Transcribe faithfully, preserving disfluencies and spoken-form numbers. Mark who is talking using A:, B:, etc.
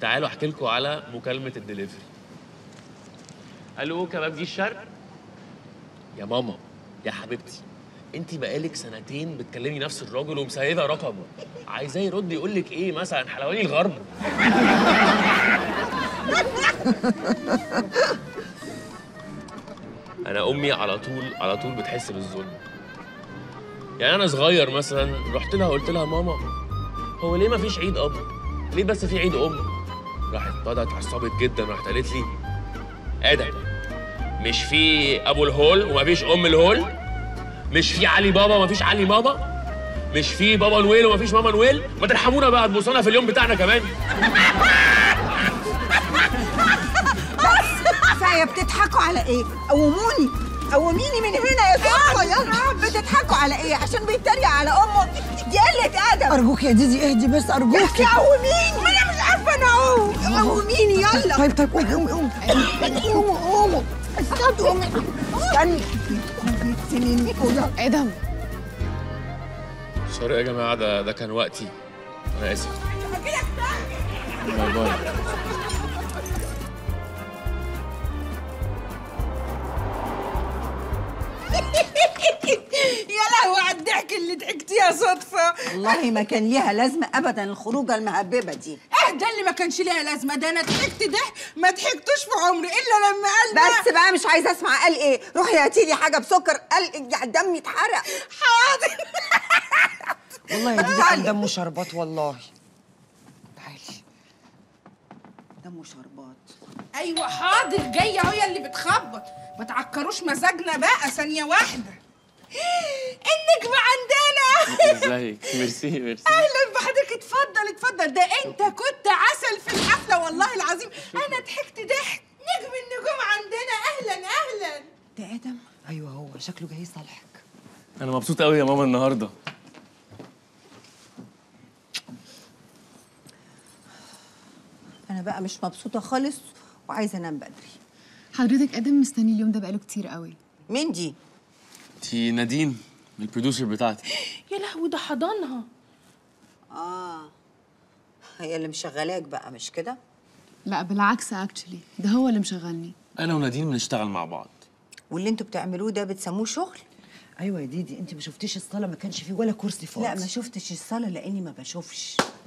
A: تعالوا احكي لكم على مكالمه الدليفري. الو كباب دي الشرق. يا ماما يا حبيبتي، انت بقالك سنتين بتكلمي نفس الراجل ومسيبه رقمه، عايزاه يرد يقول لك ايه مثلا؟ حلواني الغرب. انا امي على طول على طول بتحس بالظلم. يعني انا صغير مثلا رحت لها قلت لها ماما هو ليه ما فيش عيد اب؟ ليه بس في عيد ام؟ راحت بدات اتعصبت جدا، راحت قالت لي ادم مش في ابو الهول وما فيش ام الهول؟ مش في علي بابا وما فيش علي ماما؟ مش في بابا نويل وما فيش ماما نويل؟ ما ترحمونا بقى، تبوسونا في اليوم بتاعنا كمان.
B: بس كفايه، بتضحكوا على ايه؟ قوموني قوميني من هنا يا صفا. يلا بتضحكوا على ايه؟ عشان بيتريق على امه؟ دي قله ادب.
C: ارجوك يا ديدي اهدي بس ارجوك.
B: يا قوميني، ما انا مش عارفه انا اقوم. قوميني يلا.
C: طيب طيب قومي قومي قومي قومي قومي استني قومي استني.
D: ادم
A: سوري يا جماعه، ده ده كان وقتي، انا اسف. باي باي.
B: يا لهوي على الضحك اللي ضحكتيها صدفه. والله ما كان ليها لازمه ابدا الخروجه المهببه دي.
E: ايه ده اللي ما كانش ليها لازمه؟ ده انا ضحكت ضحك ما ضحكتوش في عمري الا لما قال بقى.
B: بس بقى مش عايزه اسمع قال ايه. روحي هاتي لي حاجه بسكر، قال دمي اتحرق.
E: حاضر.
C: والله يا ديدي كان دمه شربات والله. تعالي.
B: دمه شربات.
E: ايوه حاضر، جايه هي اللي بتخبط. ما تعكروش مزاجنا بقى ثانيه واحده. النجم عندنا.
A: ازيك؟ ميرسي ميرسي.
E: اهلا بحضرتك، اتفضل اتفضل. ده انت كنت عسل في الحفله والله العظيم. انا ضحكت ضحك. نجم النجوم عندنا، اهلا اهلا.
B: ده ادم؟
C: ايوه هو شكله جاي يصالحك.
A: انا مبسوط قوي يا ماما النهارده.
B: انا بقى مش مبسوطه خالص وعايزه انام بدري.
D: حضرتك ادم مستني اليوم ده بقاله كتير قوي.
B: مين دي؟
A: دي نادين البروديوسر بتاعتي.
E: يا لهوي ده حضنها.
B: اه هي اللي مشغلاك بقى مش كده؟
D: لا بالعكس اكشلي، ده هو اللي مشغلني.
A: انا ونادين بنشتغل مع بعض.
B: واللي انتوا بتعملوه ده بتسموه شغل؟
C: ايوه يا ديدي، انت ما شفتيش الصاله ما كانش فيه ولا كرسي فاضي.
B: لا ما شفتش الصاله لاني ما بشوفش.